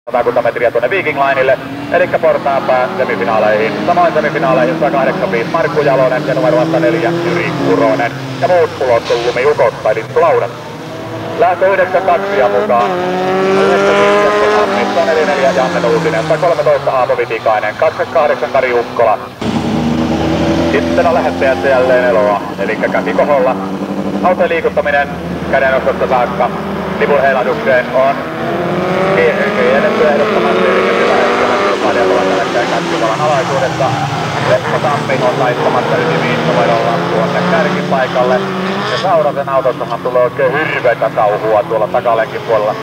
100 metriä tuonne Viking Linelle, eli portaanpää semifinaaleihin. Samoin semifinaaleihin 185 Markku Jalonen ja numero 4 Jyri Kuronen. Ja muut ulottuu lumiukot tai lippulaudat. Lähtö 92 ja mukaan. 44 Janne Nuutinen, 113 Aapo Vitikainen, 28 Kari Ukkola. Sitten on lähettäjässä jälleen Eloa, eli käsi koholla. Autojen liikuttaminen kädenostosta saakka lipun heilahdukseen on kielletty ehdottomasti, eli sillä hetkellä kilpailijat ovat tällä käsivalan alaisuudessa. Seppo Tammi on laittamassa 95 numerolla tuonne kärkipaikalle. Ja Saurasen autossahan tulee oikein hirveätä sauhua tuolla takalenkin puolella.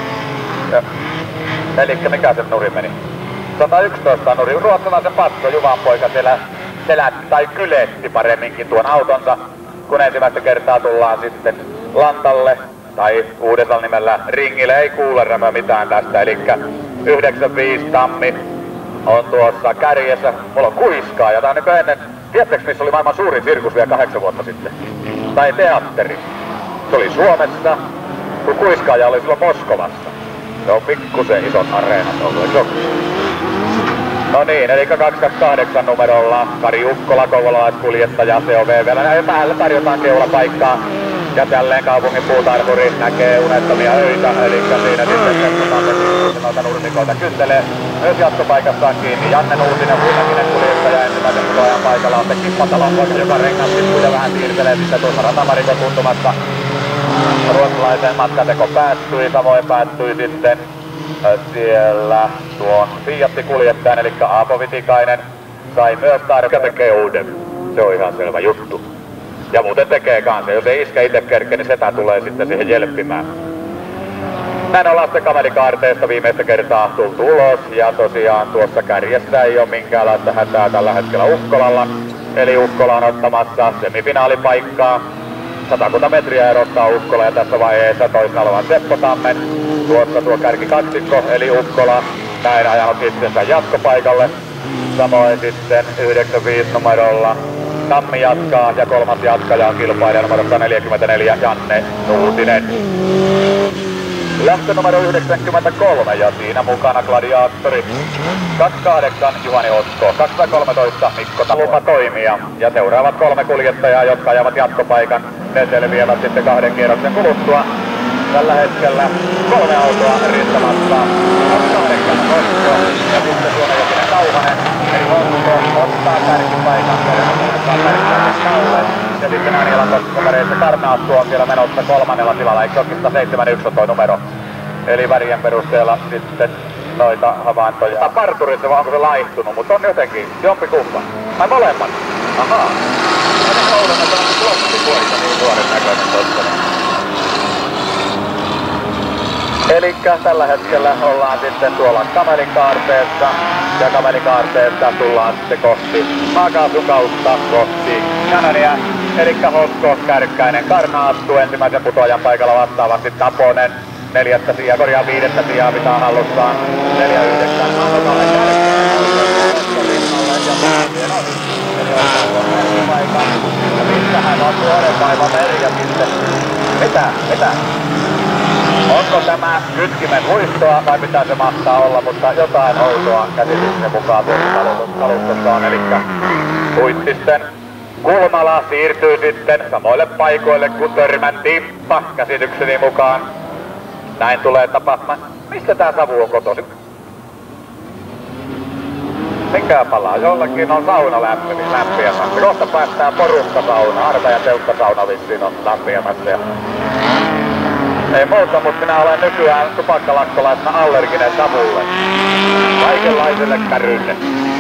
Elikkä mikä se nuri meni? 111 nuri. Ruotsalaisen Patso Juvanpoika siellä selätti tai kyletti paremminkin tuon autonsa, kun ensimmäistä kertaa tullaan sitten lantalle tai uudella nimellä ringille. Ei kuulerämö mitään tästä, elikkä 95 Tammi on tuossa kärjessä. Mulla on kuiskaa ja tää on niin ennen, tiedättekö missä oli maailman suurin sirkus vielä 8 vuotta sitten? Tai teatteri. Se oli Suomessa, kun kuiskaaja oli silloin Moskovassa. Se on pikkusen ison areenat ollut, eikö? No niin, eli 228 numerolla Kari Ukkola, kouvolalaiskuljettaja, se on vielä. Ja päällä tarjotaan keulapaikkaa. Ja jälleen kaupungin puutarhuri näkee unettomia öitä, eli siinä sitten noita nurmikoita kyntelee. Myös jatkopaikassaan kiinni Janne Nuutinen, muitakin kuljettaja ensimmäisen putoajan paikalla on se Kippatalon poika, joka rengastiskuja vähän siirtelee sitten tuossa ratavarikon tuntumassa. Ruotsalaisen matkateko päättyi, samoin päättyi sitten siellä tuon Fiat-kuljettajan, eli Aapo Vitikainen sai myös tarkeuden. Se on ihan selvä juttu. Ja muuten tekee kanssa, jos ei iskä itse kerke, niin setä tulee sitten siihen jelppimään. Näin ollaan sitten kamelikaarteesta viimeistä kertaa tultu ulos, ja tosiaan tuossa kärjessä ei ole minkäänlaista hätää tällä hetkellä Ukkolalla. Eli Ukkola on ottamassa semifinaalipaikkaa. 100 metriä erottaa Ukkola, ja tässä vaiheessa toisena olevan Seppo Tammen. Tuossa tuo kärkikaksikko, eli Ukkola, näin ajanut itsensä jatkopaikalle. Samoin sitten 95 numerolla Tammi jatkaa, ja kolmas jatkaja on kilpailija numero 144 Janne Nuutinen. Lähtö numero 93 ja siinä mukana gladiaattori 28 Juhani Otto, 213 Mikko Lupa toimia. Ja seuraavat 3 kuljettajaa, jotka ajavat jatkopaikan, ne selviävät sitten 2 kierroksen kuluttua. Tällä hetkellä 3 autoa rintamassa, 28 Otto ja sitten Suomen Kauhanen. Eli Otto ottaa kärkipaikan, ja sitten Anjalan koskapareissa Karnaattu on siellä menossa 3. tilalla, eikö oikeastaan 71 on toi numero. Eli värien perusteella sitten noita havaintoja. Parturissa vai onko se laihtunut, mutta on jotenkin jompikumpa. Ai molemmat. Ahaa. Ja ne oudon, että on kloppipoika niin nuoren näköinen tossa. Elikkä tällä hetkellä ollaan sitten tuolla kamelikaarteessa. Ja kamelikaarteessa tullaan sitten kohti maakaasun kautta kohti Känöniä. Elikkä Hosko, Kärkkäinen, Karnaattu ensimmäisen putoajan paikalla vastaavasti Taponen. 4. sijaa, korjaa 5. sijaa pitää hallussaan. 4-9 Annokalle Kärkkäinen. Ja missähän on tuoden päivä meri ja sitten... Mitä? Onko tämä kytkimen huistoa vai mitä se mahtaa olla, mutta jotain outoa käsityksen mukaan tuossa kalustossa on, elikkä Huittisten Kulmala siirtyy sitten samoille paikoille kuin Törmän Timppa käsitykseni mukaan. Näin tulee tapahtumaan. Mistä tää savu on kotoisin? Mikä palaa? Jollakin on sauna lämpiämässä. Kohta päästään porukkasauna. Arta ja telttasauna vissiin on lämpiämässä. Ei muuta, mutta minä olen nykyään tupakkalakkolaisena allerginen savulle. Kaikenlaiselle kärylle.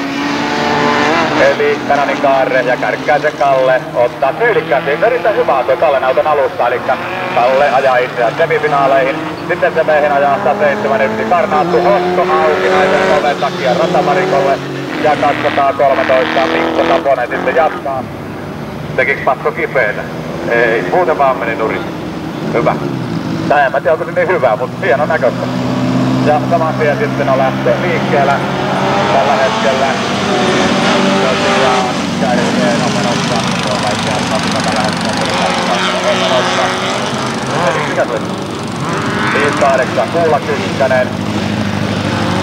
Eli Kananin Kaarre ja Kärkkäisen Kalle ottaa tyylikkäästi. Erittäin hyvä on tuo Kallen auton alusta, eli Kalle ajaa itseään semifinaaleihin. Sitten se meihin ajaa 107 Karnaattu Hosko auki naisen oven takia ratavarikolle. Ja 213 Mikko Taponen sitten jatkaa. Tekiks pakko kipeätä? Ei, muuten vaan meni nurin. Hyvä. Tai en mä tiedä, onko se niin hyvä, mutta hieno näköistä. Ja saman tien sitten on lähtö liikkeellä tällä hetkellä. Tosiaan kärkeen on menossa. Se on vaikea ottaa tällä hetkellä. On menossa. Eli mikä se on? 5-8 Kuula Kykkänen.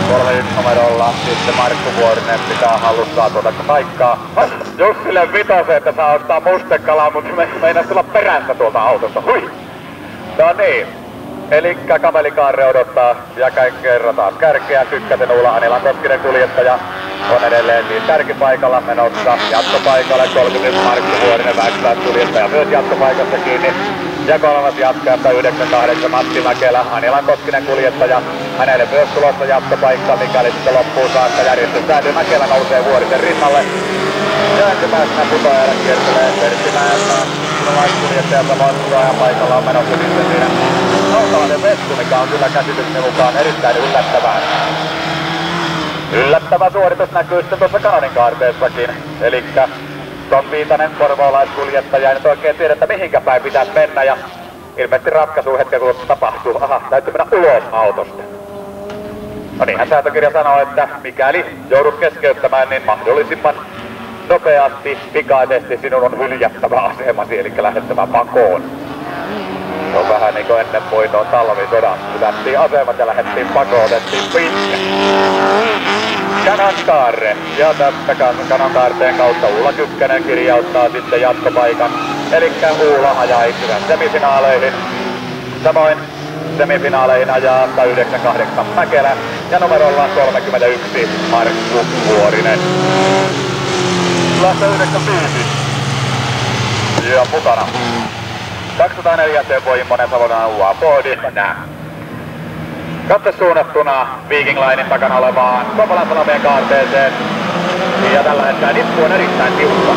3-1 numerolla sitten Markku Vuorinen pitää hallussaan tuota paikkaa. Jussille vitoseen, että saa ottaa mustekalaa, mutta meinas tulla perästä tuolta autosta. Hui! No niin. Elikkä Kamelikaarre odottaa ja kerran taas kärkeä. Kykkäsen Uula Anilan Koskinen kuljettaja on edelleen siis kärkipaikalla menossa jatkopaikalle. 30 Markku Vuorinen Växlät kuljettaja myös jatkopaikassa kiinni. Ja kolmas jatkajasta 98 Matti Mäkelä, Anilan Koskinen kuljettaja. Hänelle myös tulossa jatkopaikka, mikäli sitten loppuun saakka järjestys säätyy. Mäkelä nousee Vuorisen rinnalle. Ja ensimmäisenä putoajalla kiertelee Pertti Mäeltä. Kuljettaja samoin putoajan paikalla on menossa sitten siinä Nautalainen Vesku, mikä on kyllä käsitykseni mukaan erittäin yllättävää. Yllättävä suoritus näkyy sitten tuossa Kanonin kaarteessakin. Elikkä Tom Viitanen, porvoolaiskuljettaja, ei nyt oikein tiedä, että mihinkä päin pitäisi mennä. Ja ilmeisesti ratkaisu hetken kun tapahtuu. Aha, täytyy mennä ulos autosta. No niinhän sääntökirja sanoo, että mikäli joudut keskeyttämään, niin mahdollisimman nopeasti, pikaisesti sinun on hyljättävä asemasi, eli lähdettävä pakoon. Se on vähän niinku ennen voitoon talvisodan. Hylättiin asemat ja lähdettiin pakoon, otettiin pitkä. Kanankaarre. Ja tästä Kanankaarteen kautta Uula Kykkänen kirjauttaa sitten jatkopaikan. Elikkä Uula ajaa itseään semifinaaleihin. Samoin semifinaaleihin ajaa 98 Mäkelä ja numerolla 31 Markku Vuorinen. Lähtö 95. Ja mukana 204 Teuvo Immonen Savonlinnan UA-boodi. Katse suunnattuna Viking Linen takana olevaan Kopolan Sanomien kaarteeseen. Ja tällä hetkellä nippu on erittäin tiukka.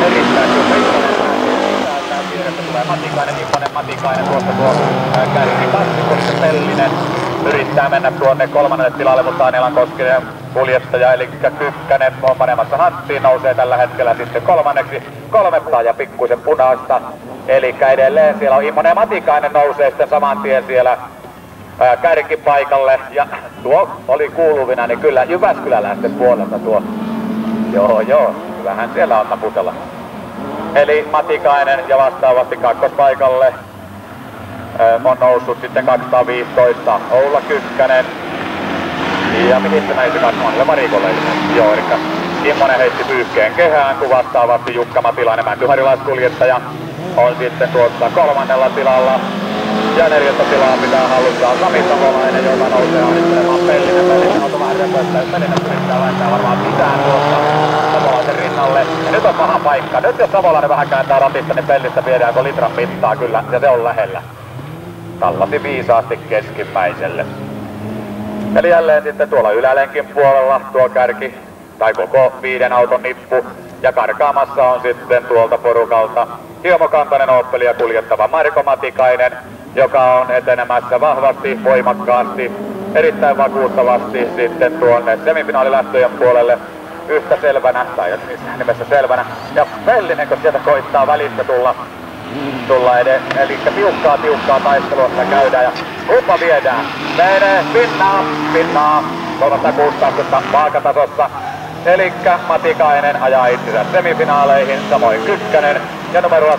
Vieressä tulee Matikainen, Matikainen tuossa tuo kärki Kassikossa Pellinen. Yrittää mennä tuonne kolmannelle tilalle, mutta Anilan Koskinen kuljettaja, eli Kykkänen on panemassa hanttiin, nousee tällä hetkellä sitten kolmanneksi. 3 ja pikkuisen punaista. Eli edelleen siellä on Immonen ja Matikainen nousee sitten saman tien siellä kärkipaikalle. Ja tuo oli kuuluvina, niin kyllä jyväskyläläisten puolelta tuo. Joo, kyllähän siellä on taputella. Eli Matikainen ja vastaavasti kakkospaikalle on noussut sitten 215 Oula Kykkänen. Ja mihin se näin Kasmanille Marikolle ilmeisesti? Joo, eli Immonen heitti pyyhkeen kehään, kun vastaavasti Jukka Matilainen mäntyharjalaiskuljettaja on sitten tuossa kolmannella tilalla. Ja 4. tilaa pitää hallussaan Sami Savolainen, joka nousee ahdistelemaan Pellinen. Pellinen auto vähän röpöttää, Pellinen yrittää laittaa varmaan mitään tuossa Savolaisen rinnalle. Ja nyt on paha paikka. Nyt jos Savolainen vähän kääntää ratista, niin Pellistä viedäänkö litran mittaa kyllä, ja se on lähellä. Tallasi viisaasti keskimmäiselle. Eli jälleen sitten tuolla ylälenkin puolella tuo kärki, tai koko 5 auton nippu. Ja karkaamassa on sitten tuolta porukalta Hiomo Kantanen Oppelia kuljettava Marko Matikainen, joka on etenemässä vahvasti, voimakkaasti, erittäin vakuuttavasti sitten tuonne semifinaalilähtöjen puolelle yhtä selvänä, tai missään nimessä selvänä. Ja Pellinen, kun sieltä koittaa välistä tulla eli tiukkaa taistelua käydään ja kumpa viedään. Menee pinnaa. 316 vaakatasossa. Elikkä Matikainen ajaa itsensä semifinaaleihin, samoin Kykkänen ja numero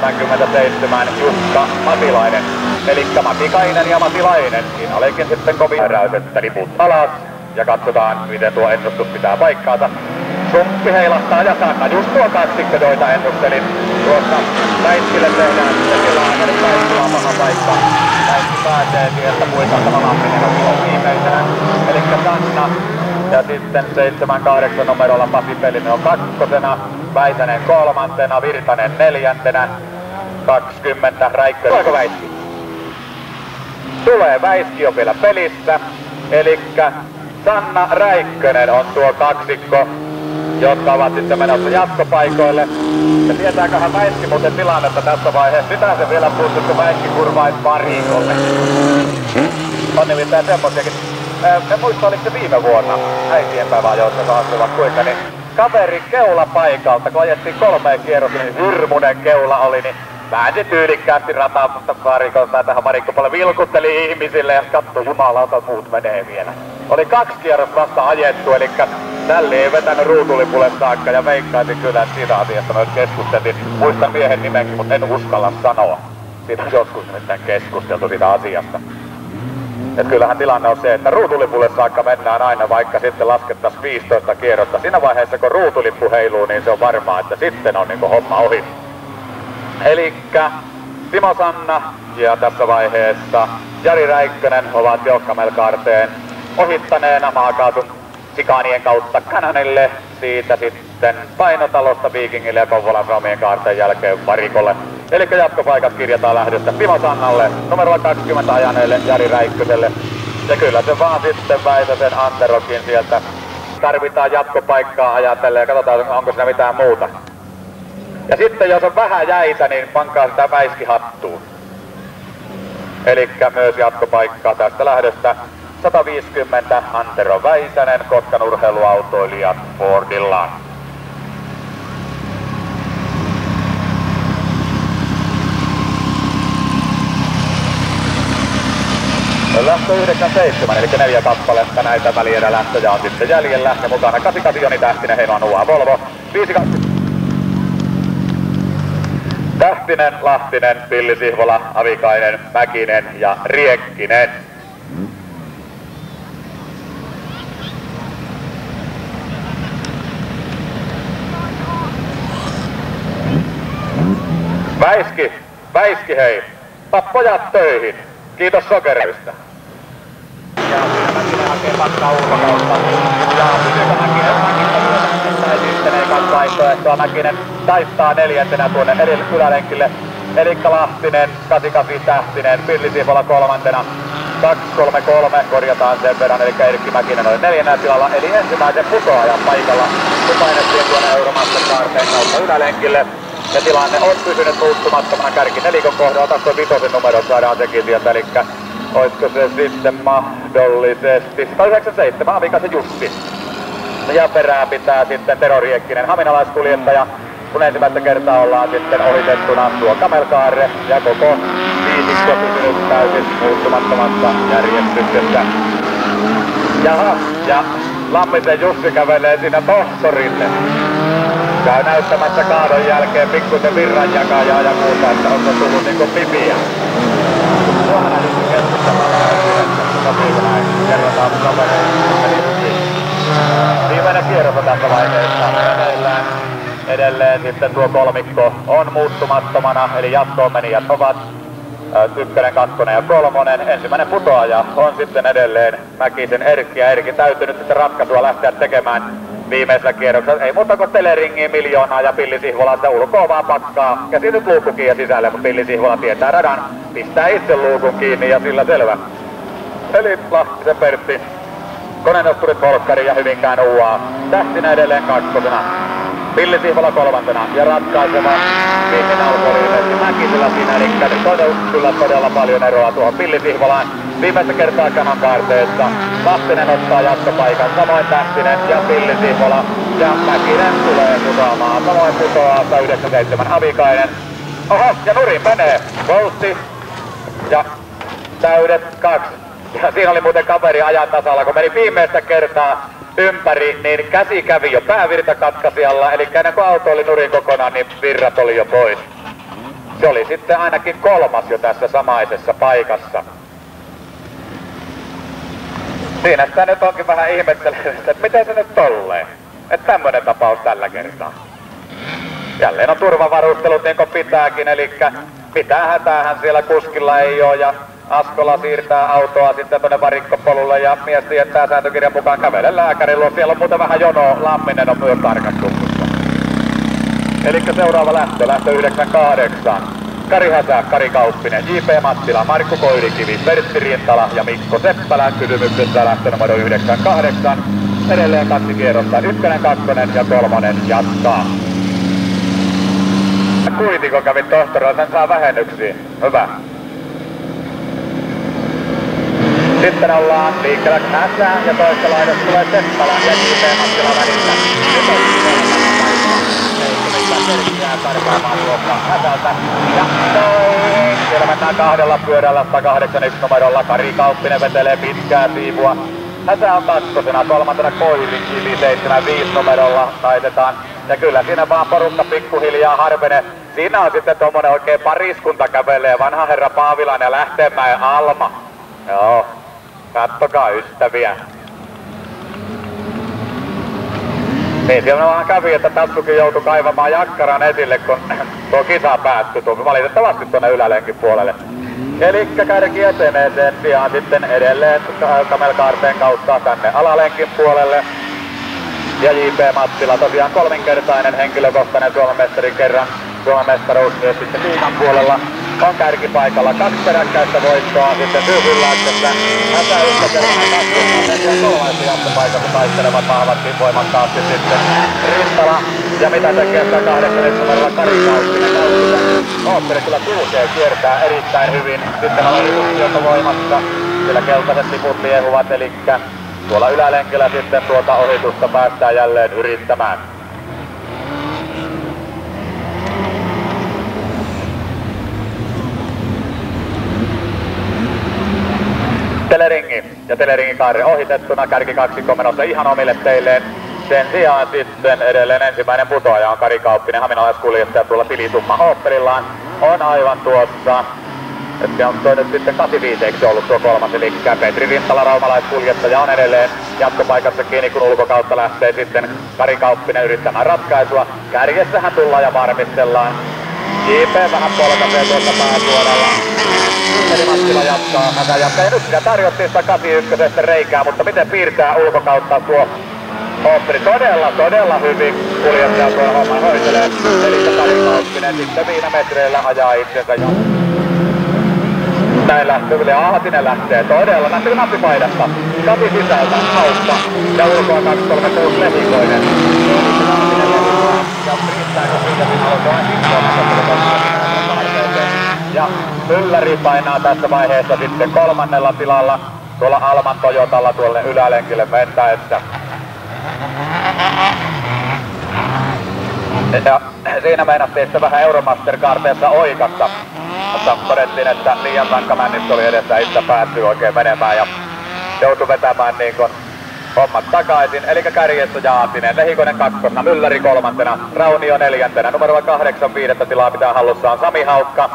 77 Jukka Matilainen. Elikkä Matikainen ja Matilainen. Siinä olikin sitten kovin heräysettä liput alas ja katsotaan miten tuo ennustus pitää paikkaansa. Sumppi heilahtaa ja Sanna just tuo kaksikko, joita ennustelin. Tuossa Väiskille tehdään sitten tilaa, eli Väiskillä on paha paikka. Väiski pääsee sieltä muistattava Lampinen on viimeisenä. Elikkä Sanna ja sitten 7-8 numerolla Pasi Pellinen on kakkosena, Väisänen kolmantena, Virtanen neljäntenä, 20 Räikkönen. Tuleeko Väiski? Tulee, Väiski on vielä pelissä, elikkä Sanna Räikkönen on tuo kaksikko, jotka ovat sitten menossa jatkopaikoille. Ja tietääköhän Väiski muuten tilannetta tässä vaiheessa? Sitä se vielä puuttuu, Väiski kurvaisi varikolle. On nimittäin semmoisiakin. En muista, oliko se viime vuonna äitienpäiväajoissa kaasuvat kuinka, niin kaveri keula paikalta, kun ajettiin 3 kierrosta, niin hirmunen keula oli, niin väänsi tyylikkäästi rataa varikolta, tähän Marikkopalle vilkutteli ihmisille ja katso jumalauta, muut menee vielä. Oli 2 kierrosta vasta ajettu, eli tälli ei vetänyt ruutulipulle saakka ja veikkaisin kyllä, että siitä asiasta myös keskusteltiin. Muistan miehen nimenkin, mutta en uskalla sanoa. Siitä on joskus nimittäin keskusteltu siitä asiasta. Et kyllähän tilanne on se, että ruutulipulle saakka mennään aina, vaikka sitten laskettaisiin 15 kierrosta. Siinä vaiheessa, kun ruutulippu heiluu, niin se on varmaa, että sitten on niinku homma ohi. Elikkä Timo Sanna ja tässä vaiheessa Jari Räikkönen ovat jo kamelkaarteen ohittaneena maakaasun sikaanien kautta Kananille. Siitä sitten Painotalosta Vikingille ja Kouvolan Suomien kaarteen jälkeen Varikolle. Eli jatkopaikat kirjataan lähdöstä Timo Sannalle, numero 20 ajaneelle Jari Räikköselle. Ja kyllä se vaan sitten Väisäsen Anterokin sieltä tarvitaan jatkopaikkaa ajatellen ja katsotaan onko siinä mitään muuta. Ja sitten jos on vähän jäitä, niin pankaa sitä Väiski-hattuun. Elikkä myös jatkopaikkaa tästä lähdöstä 150 Antero Väisänen, Kotkan urheiluautoilijat Fordillaan. Lähtö 97, eli 4 kappaletta näitä välierä lähtöjä on sitten jäljellä. Ja mukana 88 Joni Tähtinen, Heinoa Nuva Volvo. 52. Tähtinen, Lahtinen, Pilli Sihvola, Avikainen, Mäkinen ja Riekkinen. Väiski hei! Pojat töihin! Kiitos sokereista! Ja siinä Mäkinen hakee pakkaa ulkokautta. Ja Mäkinen sitten ei kaksi vaihtoehtoa. Mäkinen taittaa neljäntenä tuonne ylälenkille. Elikkä Lahtinen, 88 Tähtinen, Pilli Sihvola kolmantena. 2-3-3 korjataan sen verran, eli Erkki Mäkinen oli neljännellä tilalla, eli ensimmäisen putoajan paikalla. Kun painettiin tuonne Euromaster-kaarteen kautta ylälenkille. Ja tilanne on pysynyt muuttumattomana kärki nelikon kohdalla. Tässä on 5 numero, saadaan sekin sieltä, eli olisiko se sitten mahdollisesti 197, Avikaisen Jussi. Ja perään pitää sitten Tero Riekkinen, haminalaiskuljettaja, kun ensimmäistä kertaa ollaan sitten ohitettuna tuo kamelkaarre ja koko viisikko pysynyt täysin muuttumattomassa järjestyksessä. Jaha, ja Lammisen Jussi kävelee siinä tohtorille. Käy näyttämässä kaadon jälkeen pikkuisen virranjakajaa ja muuta, että onko tullut niinku pipiä. Tuohana Jussi keskustellaan vähän näin. Kerrotaan kavereille. Viimeinen kierros on tässä vaiheessa. Edelleen sitten tuo kolmikko on muuttumattomana, eli jatkoon menijät ovat 1, 2 ja 3. Ensimmäinen putoaja on sitten edelleen Mäkisen Erkki, ja Erkki täytyy nyt sitten ratkaisua lähteä tekemään viimeisellä kierroksella. Ei muuta kuin teleringiin 1 000 000 ja Pilli Sihvola sitä ulkoa vaan pakkaa. Käsi nyt luukkukin ja sisälle, mutta Pilli Sihvola tietää radan, pistää itse luukun kiinni ja sillä selvä. Eli Lahtisen Pertti, Konenosturit Volkkari ja Hyvinkään UA. Tähtinen edelleen 2. Pilli Sihvola 3. ja ratkaiseva viimein alkoi ilmeisesti Mäkisellä siinä, eli nyt on kyllä todella paljon eroa tuohon Pilli Sihvolaan. Viimeistä kertaa kanon kaarteessa Lahtinen ottaa jatkopaikan, samoin Tähtinen ja Pilli Sihvola. Ja Mäkinen tulee putoamaan, samoin putoaa 197 Avikainen. Oho, ja nurin menee, Voltti ja täydet 2. Ja siinä oli muuten kaveri ajan tasalla, kun meni viimeistä kertaa ympäri, niin käsi kävi jo päävirtakatkasijalla, eli ennen kuin auto oli nurin kokonaan, niin virrat oli jo pois. Se oli sitten ainakin 3. jo tässä samaisessa paikassa. Siinä sitä nyt onkin vähän ihmettelen, että miten se nyt tolleen. Että tämmönen tapaus tällä kertaa. Jälleen on turvavarustelut niin kuin pitääkin, eli mitään hätäähän siellä kuskilla ei oo, ja Askola siirtää autoa sitten tonne varikkopolulle ja mies tietää sääntökirjan mukaan kävele lääkärin luo. Siellä on muuten vähän jonoa, Lamminen on myös tarkastuksessa. Elikkä seuraava lähtö 98. Kari Häsä, Kari Kauppinen, J.P. Mattila, Markku Koirikivi, Pertti Rintala ja Mikko Seppälä kysymyksessä lähtö numero 98. Edelleen 2 kierrosta, 1, 2 ja 3 jatkaa. Kuitiko kävi tohtorilla, sen saa vähennyksiin. Hyvä. Sitten ollaan liikkeellä Häsä ja toista laidasta tulee Seppälä ja J.P. Mattila välissä. Nyt on selkeää karkaamaan tuosta Häsältä. Ja noin. Siellä mennään 2 pyörällä 181 numerolla. Kari Kauppinen vetelee pitkää siivua. Häsä on 2. 3. Koirikivi 75 numerolla taitetaan. Ja kyllä siinä vaan porukka pikkuhiljaa harvenee. Siinä on sitten tommonen oikein pariskunta kävelee. Vanha herra Paavilainen ja Lähteenmäen Alma. Joo. Kattokaa ystäviä. Niin siellä vaan kävi, että Tatsukin joutui kaivamaan jakkaran esille, kun tuo kisa päättyi valitettavasti tuonne ylälenkin puolelle. Elikkä kärki etenee sen sijaan sitten edelleen kamelkaarteen kautta tänne alalenkin puolelle. Ja J.P. Mattila tosiaan kolminkertainen henkilökohtainen Suomen mestari kerran. Suomen mestaruus myös sitten Tiikan puolella on kärkipaikalla. 2 peräkkäistä voittoa sitten Syysylläyksessä. Hätäystä kerran kasvuun ja kolmaisen jatkopaikassa taistelevat vahvasti voimakkaasti sitten Rintala. Ja mitä tekee sitä 8 numerolla Kari Kauppinen. Oopperi kyllä kulkee, kiertää erittäin hyvin. Sitten on ohitusjohto voimassa. Sillä keltaiset tiput liehuvat, elikkä tuolla ylälenkillä sitten tuota ohitusta päästään jälleen yrittämään. Teleringi ja Teleringin kaaren ohitettuna kärkikaksikko menossa ihan omille teilleen. Sen sijaan sitten edelleen ensimmäinen putoaja on Kari Kauppinen, haminalaiskuljettaja tuolla Tilitumma Oopperillaan. On aivan tuossa, että on toi nyt sitten 85 ollut tuo kolmas, eli Petri Rintala raumalaiskuljettaja on edelleen jatkopaikassa kiinni, kun ulkokautta lähtee sitten Kari Kauppinen yrittämään ratkaisua. Kärjessähän tullaan ja varmistellaan. J.P. vähän polkaisee tuossa pääsuoralla. Eli Mattila jatkaa, Hätä jatkaa. Ja nyt sitä tarjottiin sitä 81 reikää, mutta miten piirtää ulkokautta tuo Oopperi todella hyvin kuljettaja tuolla homman hoitelee. Eli se Kari Kauppinen sitten viime metreillä ajaa itsensä jo. Näin lähtee yli, Aatinen lähtee todella, lähtee nappipaidasta. Kati sisältä, Hauppa ja ulkoa 236 Lehikoinen. Ja riittääkö siitä, kun alkaa ja Mylläri painaa tässä vaiheessa sitten kolmannella tilalla tuolla Alman Toyotalla tuolle ylälenkille mentäessä. Ja siinä meinattiin sitten vähän Euromaster-kaarteessa oikasta. Mutta todettiin, että liian rankka männistö oli edessä, itse päässyt oikein menemään ja joutui vetämään niin kuin hommat takaisin. Eli kärjessä Jaatinen, Lehikoinen kakkosena, Mylläri kolmantena, Raunio neljäntenä, numero 8 viidettä tilaa pitää hallussaan Sami Haukka.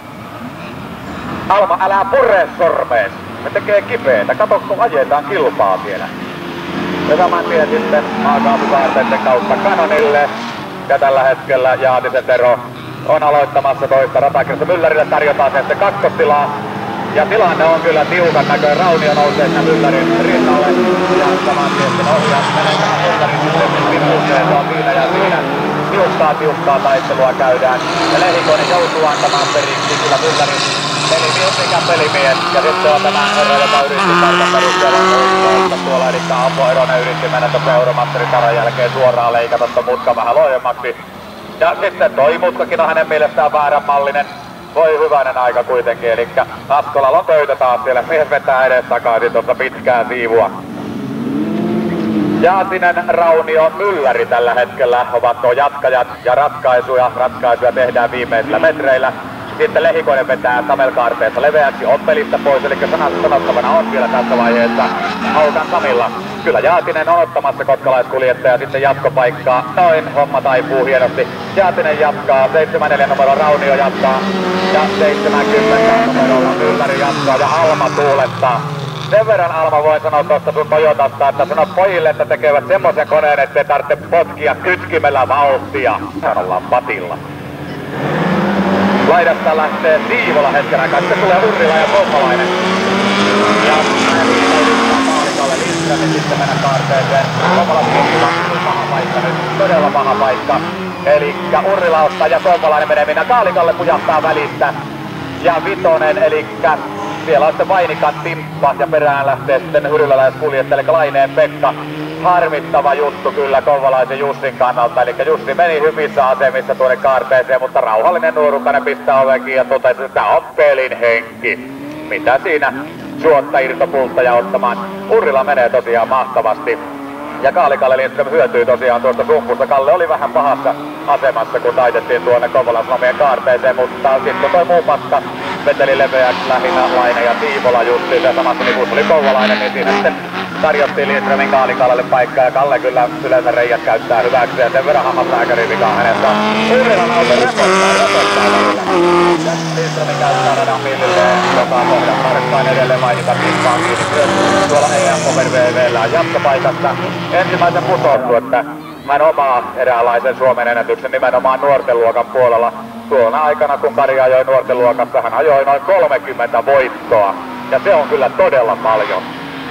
Alma, älä purre sormees. Me tekee kipeetä. Kato, kun ajetaan kilpaa siellä. Ja saman tien sitten maakaasukaarteiden kautta Kanonille. Ja tällä hetkellä Jaatisen Tero on aloittamassa toista ratakirjasta. Myllärille tarjotaan sitten kakkostilaa. Ja tilanne on kyllä tiukan näköinen. Raunio nousee sinne Myllärin rinnalle. Ja saman tien sitten ohjaa menee tähän Myllärin vipuuseen. Se on siinä ja siinä. Tiukkaa taistelua käydään. Ja Lehikoinen joutuu antamaan periksi. Kyllä Myllärin pelimies mikä pelimies. Ja sitten on tämä herra, joka yritti kartan perusteella tuolla. Eli Ammo Eronen yritti mennä tuossa Euromasterin taran jälkeen suoraan leikata tuon mutkan vähän loojemmaksi. Ja sitten toi mutkakin on hänen mielestään vääränmallinen. Voi hyvänen aika kuitenkin, eli Askolalla on töitä taas siellä. Mies vetää edes takaisin tuossa pitkää siivua. Jaatinen, Raunio, Mylläri tällä hetkellä ovat tuo jatkajat ja ratkaisuja tehdään viimeisillä metreillä. Sitten Lehikoinen vetää kamelkaarteessa leveäksi oppelista pois, eli sanottavana on vielä tässä vaiheessa Haukan Samilla. Kyllä Jaatinen on ottamassa kotkalaiskuljettaja sitten jatkopaikkaa. Noin, homma taipuu hienosti. Jaatinen jatkaa, 74 numero Raunio jatkaa ja 70 numerolla Mylläri jatkaa ja Alma tuulettaa. Sen verran Alma voi sanoa tuosta sun Toyotasta, että sano pojille, että tekevät semmoisen koneen, ettei tarvitse potkia kytkimellä vauhtia. Hän ollaan patilla. Laidasta lähtee Siivola hetken aikaa, sitten tulee Urrila ja Kommalainen. Ja Kaalikalle Lindströmin sitten mennä kaarteeseen. Kommalainen on paha paikka nyt, todella paha paikka. Elikkä Urrila ottaa ja Kommalainen menee minä Kaalikalle pujahtaa välistä. Ja Vitonen, elikkä siellä on sitten Vainikan Timppa ja perään lähtee sitten hyryläläiskuljettaja, eli Laineen Pekka. Harmittava juttu kyllä Kouvalaisen Jussin kannalta, eli Jussi meni hyvissä asemissa tuonne kaarteeseen, mutta rauhallinen nuorukainen pistää ovenkin ja totesi, että tämä on pelin henki. Mitä siinä suotta irtopulta ja ottamaan. Urrila menee tosiaan mahtavasti. Ja Kaalikalle Lindström hyötyy tosiaan tuosta sumpusta. Kalle oli vähän pahassa asemassa, kun taitettiin tuonne Kouvalan kaarteeseen, mutta sitten toi muu paska veteli leveäksi lähinnä Laine ja Siivola Jussi. Ja samassa niin kun tuli Kouvalainen, niin siinä sitten tarjottiin Lindströmin Kaalikallalle paikkaa ja Kalle kyllä yleensä reijät käyttää hyväksi ja sen verran hammaslääkärin vika hänestä. Uurilan auto rapoittaa välillä. Ja Lindströmin käyttää radan millilleen, joka kohdan tarkkaan edelleen mainita kimpaan kiinni tuolla EM VV:llä jatkopaikassa. Ensimmäisen putouttu, että mä en omaa eräänlaisen Suomen ennätyksen nimenomaan nuorten luokan puolella. Tuona aikana kun Kari ajoi nuorten luokassa, hän ajoi noin 30 voittoa. Ja se on kyllä todella paljon.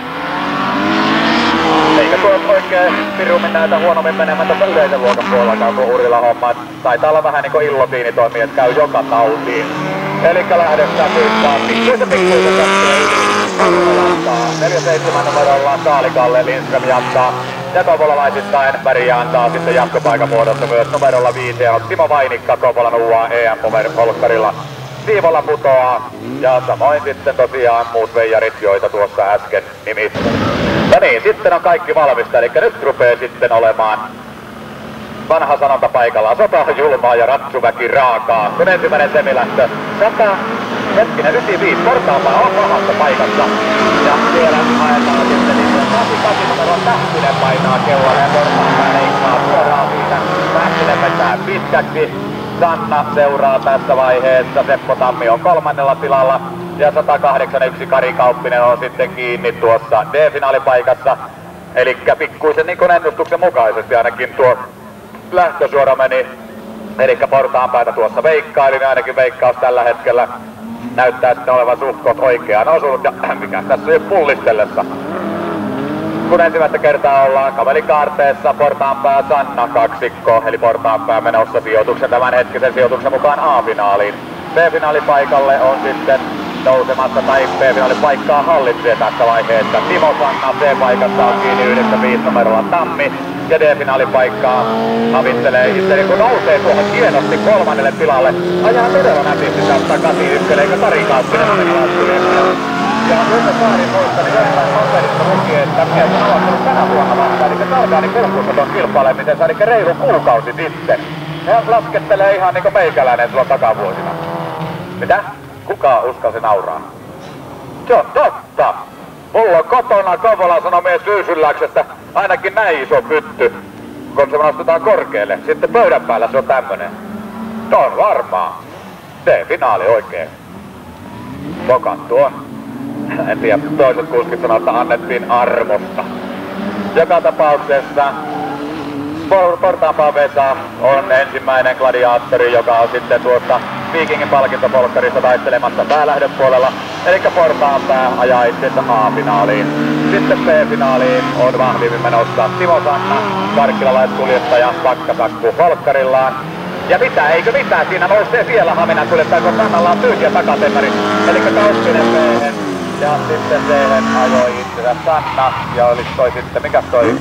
Eikä tuo oikein pirummin näitä huonommin menemään tuossa yleisen luokan puolella, kun Urilan homma. Taitaa olla vähän niinku illotiini toimii, että käy joka tautiin. Elikkä lähdetään pyytään pikkuisen katsoo yli. 47 numerolla Kaalikalle Lindström jatkaa. Ja kovolalaisittain väriä antaa sitten jatkopaikan muodossa myös numerolla 5 ja Timo Vainikka Kopolan UA EM-Polkkarilla. Siivolla putoaa ja samoin sitten tosiaan muut veijarit, joita tuossa äsken nimissä. No niin, sitten on kaikki valmista, eli nyt rupeaa sitten olemaan vanha sanonta paikallaan. Sota on julmaa ja ratsuväki raakaa. Kun ensimmäinen semilähtö 95, portaanpää on pahassa paikassa. Ja siellä haetaan sitten niitä 88 numeron Tähtinen painaa kellolla ja portaanpää leikkaa suoraan siitä. Tähtinen vetää pitkäksi. Sanna seuraa tässä vaiheessa. Seppo Tammi on 3. tilalla. Ja 181 Kari Kauppinen on sitten kiinni tuossa D-finaalipaikassa. Elikkä pikkuisen niin kuin ennustuksen mukaisesti ainakin tuo lähtösuora meni. Elikkä portaanpäätä tuossa veikkailin, ainakin veikkaus tällä hetkellä näyttää sitten olevan suhkot oikeaan osunut. Ja mikä tässä on pullistellessa. Kun ensimmäistä kertaa ollaan kavelikaarteessa, portaanpää Sanna kaksikko, eli portaanpää menossa sijoituksen tämän hetkisen sijoituksen mukaan A-finaaliin. B-finaalipaikalle on sitten nousemassa tai B-finaalipaikkaa hallitsee tässä vaiheessa Timo Sanna. C-paikassa on kiinni 95 numerolla Tammi. Ja D-finaalipaikkaa havittelee itseni, kun nousee tuohon hienosti 3. tilalle. Ajaa todella nätisti tästä 81, eikä Kari Kauppinen ja Juha Saarin muista, niin jostain paperista luki, että mies on aloittanut tänä vuonna vasta. Eli se Salgaani kulkussa ton kilpailemisensa, eli reilu kuukausi sitten. Hän laskettelee ihan niinku meikäläinen silloin takavuosina. Mitä? Kuka uskalsi nauraa? Se on totta! Mulla on kotona Kouvolan Sanomien Syysylläksestä ainakin näin iso pytty, kun se nostetaan korkealle. Sitten pöydän päällä se on tämmönen. No on varmaa. D-finaali oikein. Mokattu on. En tiedä, toiset kuskit sanoo, että annettiin armosta. Joka tapauksessa portaanpään Vesa on ensimmäinen gladiaattori, joka on sitten tuossa Vikingin palkintopolkkarissa taistelemassa päälähdön puolella. Elikkä portaanpää ajaa itsensä A-finaaliin. Sitten B-finaaliin on vahvimmin menossa Timo Sanna, karkkilalaiskuljettaja Pakkasakku polkkarillaan. Ja mitä, eikö mitään, siinä nousee siellä Haminan kuljettaja, kun Sannalla on tyhjä takatemari. Elikkä Kauppinen B-hen ja sitten D-hen ajoi itsensä Sanna. Ja olis toi sitten, mikäs toi?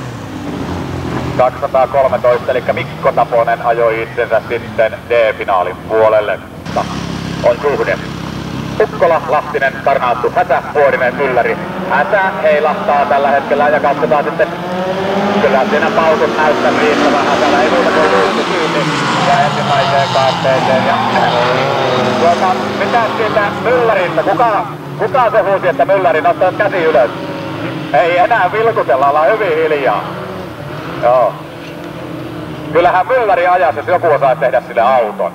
213, eli Mikko Taponen ajoi itsensä sitten D-finaalin puolelle. On suhde. Ukkola, Lahtinen, Karnaattu, Hätä, Vuorinen, Mylläri. Hätä heilahtaa tällä hetkellä ja katsotaan sitten. Kyllä siinä paukut näyttää riittävän. Hätällä ei muuta kuin luukku kiinni. Ja ensimmäiseen kaarteeseen. Ja mitä siitä Mylläristä? Kuka se huusi, että Mylläri nostaa käsi ylös? Ei enää vilkutella, ollaan hyvin hiljaa. Joo. Kyllähän Mylläri ajasi, jos joku osaa tehdä sille auton.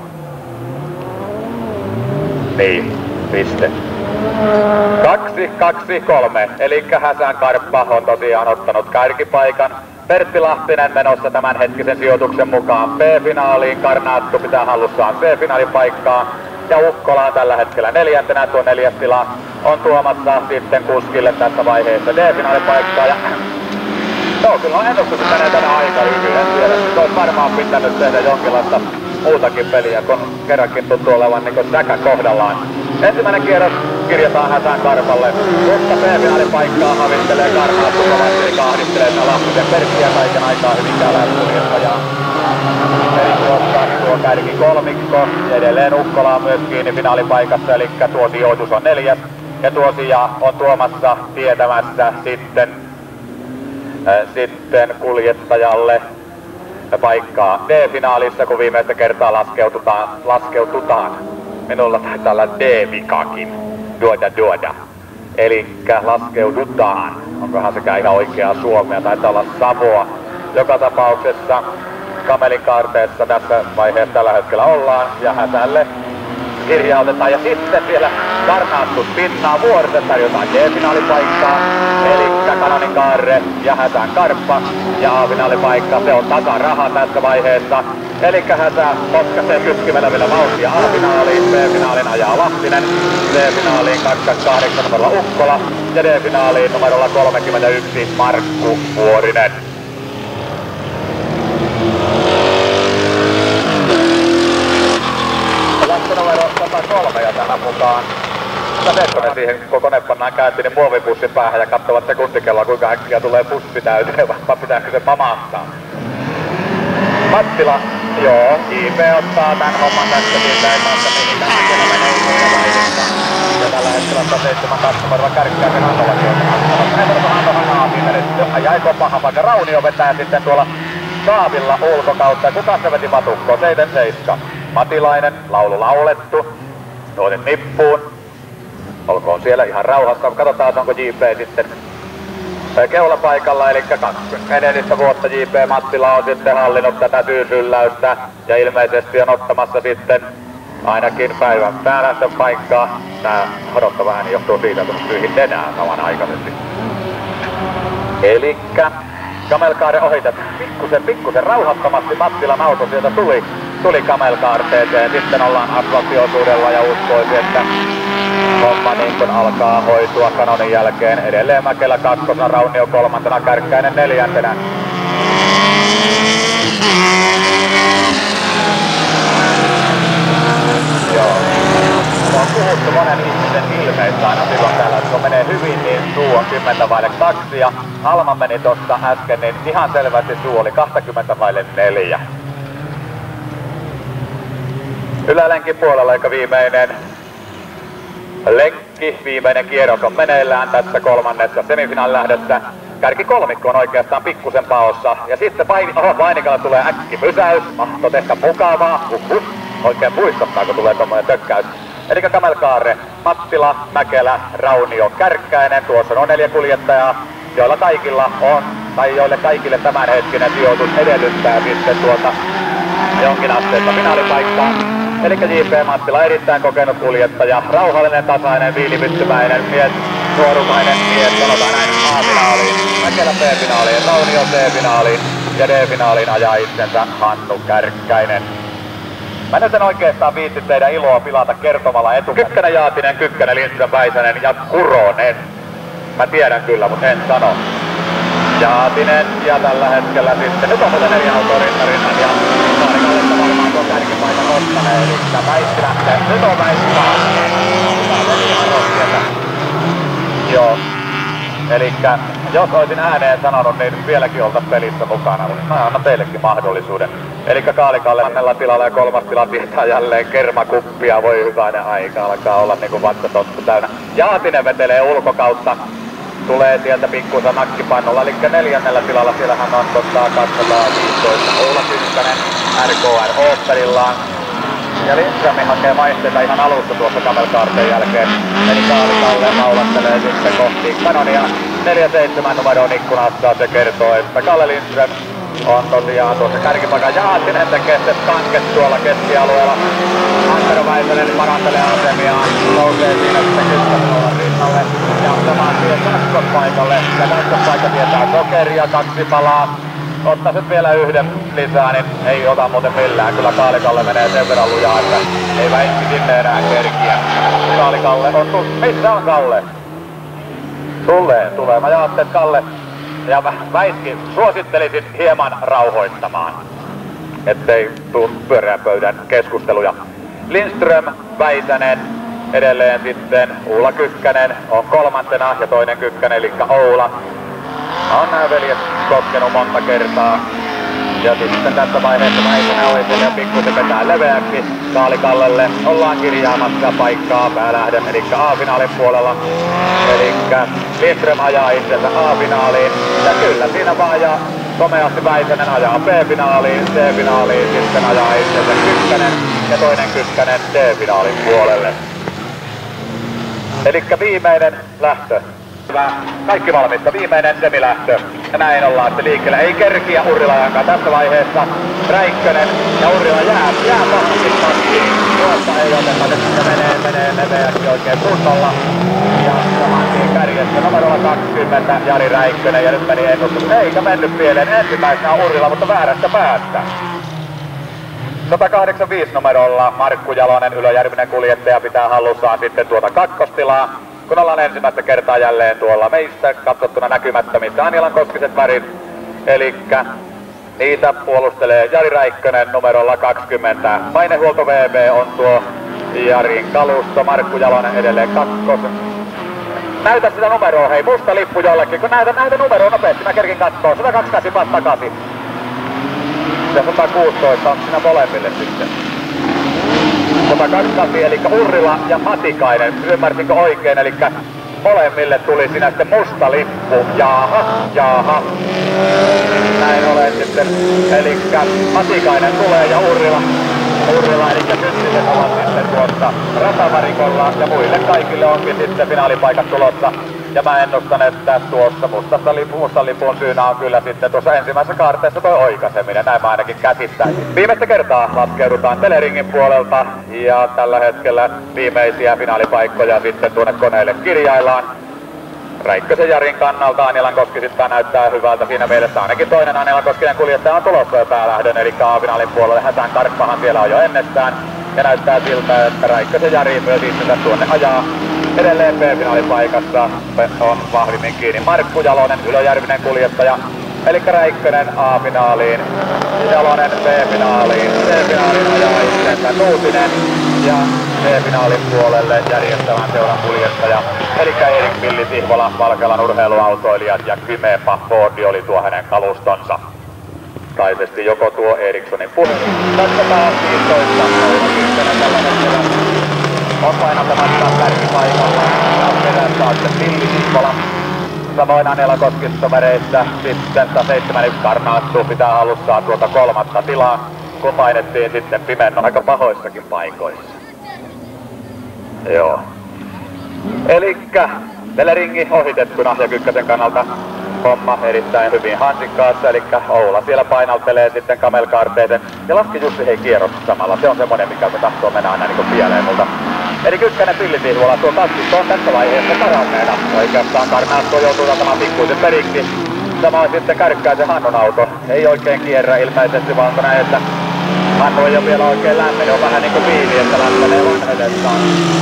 Niin, piste. 2, 2, 3. Elikkä Häsän Karppa on tosiaan ottanut kärkipaikan. Pertti Lahtinen menossa tämänhetkisen sijoituksen mukaan B-finaaliin. Karnaattu pitää hallussaan C-finaalipaikkaa. Ja Ukkola on tällä hetkellä 4. Tuo 4. tila on tuomassa sitten kuskille tässä vaiheessa D-finaalipaikkaa. Ja no, kyllä on ennustus, että menee tänä aika hyvin. En tiedä, että olisi varmaan pitänyt tehdä jonkinlaista muutakin peliä, kun kerrankin tuntuu olevan niin säkä kohdallaan. Ensimmäinen kierros kirjataan Häsän Karpalle, mutta B-finaalipaikkaa havittelee Karnaattu kovasti, eli kahdittelee sitä Lahtisen Perttiä kaiken aikaa hyvinkään lähtökuljettajaa. Eli tuo kärki kolmikko, edelleen Ukkola on myös kiinni finaalipaikassa, eli tuo sijoitus on 4. Ja tuo sija on tuomassa tietämässä sitten kuljettajalle paikkaa D-finaalissa, kun viimeistä kertaa laskeututaan. Minulla taitaa olla D-vikakin. Duoda. Elikkä laskeudutaan. Onkohan sekään ihan oikeaa suomea, taitaa olla Savoa. Joka tapauksessa kamelin kaarteessa tässä vaiheessa tällä hetkellä ollaan ja hätälle kirjautetaan. Ja sitten vielä Karnaastus pinnaa vuoristetaan jotain D-finaalipaikkaa. Elikkä Kanonin kaarre ja hätään Karppa ja A-finaalipaikka. Se on tasaraha tässä vaiheessa. Elikkä hätä potkaisee kytkimellä vielä vauhtia A-finaaliin. B-finaalin ajaa Lahtinen. C-finaaliin 28 numerolla Ukkola. Ja D-finaaliin numerolla 31 Markku Vuorinen. Numero 103 ja tänä mukaan. Sekkonen siihen kun kone pannaan käyntiin niin muovipussin päähän ja katsovat sekuntikelloa kuinka äkkiä tulee pussi täyteen, vai pitääkö se pamahtaa. Mattila, joo, JP ottaa tän homman tästä siitä, ei maasta mihinkään siellä menee muita vaiheessa. Ja tällä hetkellä 107 numerolla Kärkkäisen Antollakin on Antohan Aapiin jäi kopahan, vaikka Raunio vetää sitten tuolla kaavilla ulkokautta. Kuka se veti matukkoon? 7-7. Matilainen, laulu laulettu, nuotit nippuun. Olkoon siellä ihan rauhassa. Katsotaan onko JP sitten keulapaikalla, eli 2 edellistä vuotta JP Mattila on sitten hallinnut tätä tyysylläystä ja ilmeisesti on ottamassa sitten ainakin päivän päälähtön paikkaa. Tää odottava ääni johtuu siitä, että on pyyhin enää samanaikaisesti. Elikkä Kamelkaaren ohitetaan pikkusen rauhattomasti. Mattilan auto sieltä tuli kamelkaarteeseen. Sitten ollaan asfalttiosuudella ja uskoisin, että homma niin kun alkaa hoitua Kanonin jälkeen. Edelleen Mäkelä kakkosena, Raunio kolmantena, Kärkkäinen neljäntenä. Joo. On puhuttu monen ihmisen ilmeistä aina silloin täällä, että kun menee hyvin, niin suu on 10/2. Ja Alma meni tossa äsken, niin ihan selvästi suu oli 20/4. Ylälenkin puolella, eikä viimeinen lenkki, viimeinen kierros on meneillään tässä kolmannessa semifinaalilähdössä. Kärkikolmikko on oikeastaan pikkusen paossa. Ja sitten Vainikalla tulee äkkipysäys. Mahto tehdä mukavaa. Oikein muistuttaa, kun tulee tommonen tökkäys. Elikkä Kamelkaare, Mattila, Mäkelä, Raunio, Kärkkäinen. Tuossa on 4 kuljettajaa, joilla kaikilla on, tai joille kaikille tämänhetkinen sijoitus edellyttää sitten tuota jonkinasteista finaalipaikkaa. Elikkä JP Mattila, erittäin kokenut kuljettaja, rauhallinen, tasainen, viilipyttymäinen mies, nuorukainen mies, sanotaan näin A-finaaliin, Mäkelä B-finaaliin, Raunio C-finaaliin ja D-finaaliin ajaa itsensä Hannu Kärkkäinen. Mä nyt en oikeastaan viitti teidän iloa pilata kertomalla Kykkänen, Jaatinen, Kykkänen, Lindström, Väisänen ja Kuronen. Mä tiedän kyllä, mutta en sano. Jaatinen ja tällä hetkellä sitten, nyt on muuten 4 autoa rinnan ja Kaarikallista varmaan tuon kärkipaikan ottaneen, eli Väissi lähtee, nyt on Väissi päästä. Tää on ihan rohkeeta. Joo. Elikkä jos olisin ääneen sanonut, niin vieläkin oltais pelissä mukana, mutta mä annan teillekin mahdollisuuden. Elikkä Kaalikalle mannella tilalla ja 3. tila tietää jälleen kermakuppia, voi hyvänen aika, alkaa olla niinku vatsatottu täynnä. Jaatinen vetelee ulkokautta, tulee sieltä pikkuisen nakkipannulla, eli 4. tilalla siellähän on 215 Oula Kykkänen RKR Oopperillaan. Ja Lindström hakee vaihteita ihan alussa tuossa Kamelkaarteen jälkeen. Eli Kaalikalle laulattelee sitten kohti Kanonia. 47 numeron ikkunassa se kertoo, että Kalle Lindström on tosiaan tuossa kärkipaikan. Jaatinen tekee se tankket tuolla keskialueella. Antero Väisänen parantelee asemiaan. Nousee siinä sitten Kykkäsen rinnalle. Ja samaan siihen kakkospaikalle. Ja kakkospaikka tietää sokeria, 2 palaa. Ottaisit vielä 1 lisää, niin ei ota muuten millään. Kyllä Kaalikalle menee sen verran lujaa, että ei Väiski sinne enää kerkiä. Kaalikalle on missä on Kalle? Tulee. Mä ajattelin, että Kalle ja Väiski suosittelisin hieman rauhoittamaan, ettei tuu pyöreän pöydän keskusteluja. Lindström, Väisänen, edelleen sitten Uula Kykkänen on 3. ja toinen Kykkänen, eli Oula. On nämä veljet koskenut monta kertaa. Ja sitten tässä vaiheessa Väisänen oli ja pikkuisen vetää leveäksi. Kaalikallelle ollaan kirjaamassa paikkaa päälähdön, eli A-finaalin puolella. Elikkä Lindström ajaa itsensä A-finaaliin. Ja kyllä siinä vaan ajaa komeasti Väisänen ajaa B-finaaliin, C-finaaliin, sitten ajaa itsensä Kykkänen ja toinen Kykkänen D-finaalin puolelle. Elikkä viimeinen lähtö. Hyvä. Kaikki valmista. Viimeinen semilähtö. Ja näin ollaan sitten liikkeellä. Ei kerkiä Urrilajankaan tässä vaiheessa. Räikkönen ja Urrila jää pahasti. Tuossa ei oteta. Nyt menee oikein kunnolla. Ja saman tien kärjessä numerolla 20 Jari Räikkönen. Ja nyt meni ennustus. Eikä mennyt pieleen. Ensimmäisenä Urrila, mutta väärästä päästä. 185 numerolla Markku Jalonen, Ylöjärvinen kuljettaja, pitää hallussaan sitten tuota kakkostilaa. Kun ollaan ensimmäistä kertaa jälleen tuolla meistä katsottuna näkymättömissä Anjalan koskiset värit. Elikkä niitä puolustelee Jari Räikkönen numerolla 20. Painehuolto VV on tuo Jarin kalusto, Markku Jalonen edelleen kakkosen. Näytä sitä numeroa, hei, musta lippu jollekin, kun näytä numeroa nopeasti, mä kerkin kattoo, 128 vaan takaisin. Ja 116 on siinä molemmille sitten. 128 eli Urrila ja Matikainen, ymmärsinkö oikein, eli molemmille tuli siinä sitten musta lippu. Jaaha. Näin olen sitten, eli Matikainen tulee ja Urrila eli Kyttisen ovat sitten tuossa ratavarikolla ja muille kaikille onkin sitten finaalipaikat tulossa. Ja mä ennustan, että tuossa mustan lipun syynä on kyllä sitten tuossa ensimmäisessä kaarteessa toi oikaiseminen, näin mä ainakin käsittäisin. Viimeistä kertaa laskeudutaan Teleringin puolelta ja tällä hetkellä viimeisiä finaalipaikkoja sitten tuonne koneelle kirjaillaan. Räikkösen Jarin kannalta Anjalankoski sitten näyttää hyvältä siinä mielessä. Ainakin toinen Anjalankoskinen kuljettaja on tulossa jo päälähdön, eli A-finaalin puolelle. Hätään Karppahan siellä on jo ennestään. Ja näyttää siltä, että Räikkösen Jari myös itsensä tuonne ajaa. Edelleen B-finaalipaikassa on vahvimmin kiinni Markku Jalonen, Ylöjärvinen kuljettaja. Eli Räikkönen A-finaaliin, Jalonen B-finaaliin, C-finaaliin ajaa itsensä Nuutinen ja C-finaalin puolelle järjestävän seuran kuljettaja. Eli Erik Villi Sihvola, Valkealan urheiluautoilijat ja Kymepa Fordi oli tuo hänen kalustonsa. Taisesti joko tuo Erikssonin puolella. 215 tällä hetkellä on painattamassa kärkipaikalla ja perässä on sitten Villi Sihvola. Samoin Anjalankoskissa väreissä sitten 171 Karnaattu pitää hallussaan tuota kolmatta tilaa, kun painettiin sitten pimennon aika pahoissakin paikoissa. Joo. Elikkä Teleringi ohitettuna ja Kykkäsen kannalta homma erittäin hyvin hansikkaassa, eli Oula siellä painaltelee sitten kamelkaarteisen ja laski Jussi hei kierros samalla. Se on semmonen, mikä se tahtoo mennä aina niin kuin pieleen multa. Eli Kykkänen Pillisihvola tuo taskista on tässä vaiheessa karanneena. Oikeastaan Karnaatto joutuu ottamaan pikkuisen periksi. Samoin sitten Kärkkäisen Hannun auto ei oikein kierrä ilmeisesti, vaan näin, että Hannu ei ole vielä oikein lämmin, on vähän niinku viini, että lämpenee on edessään.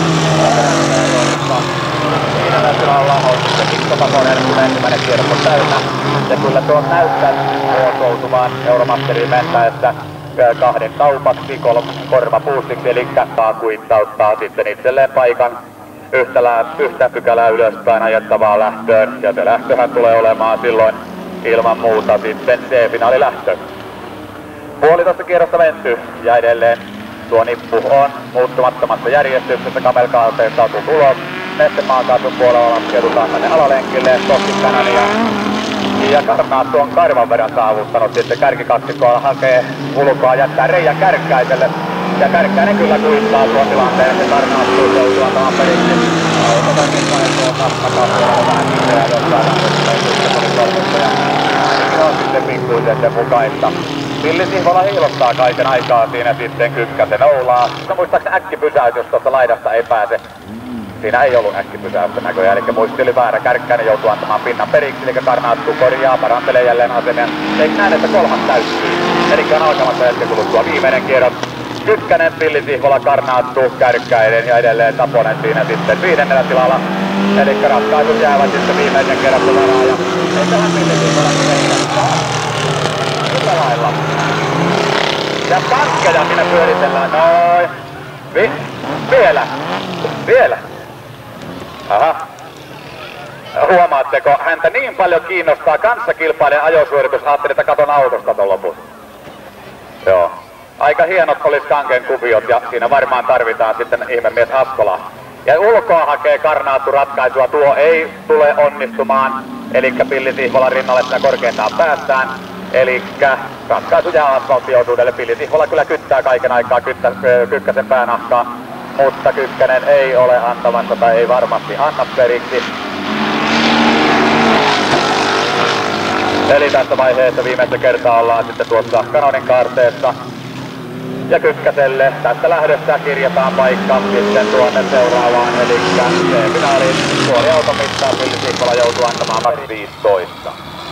Siinä näyttää ollaan sitten Mikko Pakonen, kun ensimmäinen kierros on täynnä. Ja kyllä tuo näyttää muotoutumaan Euromasteri mentäessä kahden kaupaksi, korvapuustiksi, eli kuittauttaa sitten itselleen paikan yhtä pykälää ylöspäin ajettavaa lähtöön. Ja se lähtöhän tulee olemaan silloin ilman muuta sitten C-finaalilähtö. Puolitoista kierrosta menty ja edelleen tuo nippu on muuttumattomassa järjestyksessä. Kamelkaalteen saatu tulos. Nestemaakaasun puolella laskeudutaan tänne alalenkille kohti Kanania. Ja Karnaattu on karvan verran saavuttanut sitten kärkikaksikkoa, hakee ulkoa, jättää reijän Kärkkäiselle. Ja Kärkkäinen kyllä kuittaa tuon tilanteen, että Karnaattu joutuu antamaan periksi. Autotakin tuolta takapuolella vähän kipeä, jos saadaan nyt ja ainakin on sitten pikkuisen sen mukaista. Villi Sihvola hiilottaa kaiken aikaa siinä sitten Kykkäsen Oulaa. No muistaakseni äkkipysäytys tuosta laidasta ei pääse. Siinä ei ollut äkkipysäystä näköjään, eli muisti oli väärä. Kärkkäinen joutuu antamaan pinnan periksi, eli Karnaattu korjaa, parantelee jälleen asemia. Eikö näin, että kolmas täyttyy? Eli on alkamassa hetken kuluttua viimeinen kierros. Kykkänen, Villi Sihvola, Karnaattu, Kärkkäinen ja edelleen Taponen siinä sitten viidennellä tilalla. Eli ratkaisut jäävät sitten viimeisen kerran varaan ja eiköhän Villi Sihvola sillä lailla. Ja pankkeja siinä pyöritellään, noin. Vielä. Aha. Huomaatteko, häntä niin paljon kiinnostaa kanssakilpailijan ajosuoritus, ajattelin, että katon autosta ton lopun. Joo. Aika hienot olis Kanken kuviot ja siinä varmaan tarvitaan sitten ihmemies Askola. Ja ulkoa hakee Karnaattu ratkaisua, tuo ei tule onnistumaan. Elikkä Pilli Sihvolan rinnalle sitä korkeintaan päästään. Elikkä ratkaisu jää asfalttiosuudelle. Pilli Sihvola kyllä kyttää kaiken aikaa Kykkäsen päänahkaa. mutta Kykkänen ei ole antamassa tai ei varmasti anna periksi. Eli tässä vaiheessa viimeistä kertaa ollaan sitten tuossa kanonin kaarteessa. Ja Kykkäselle tästä lähdössä kirjataan paikka sitten tuonne seuraavaan, eli C-finaaliin puoliauton mittaan Villi Siippola joutuu antamaan max 15.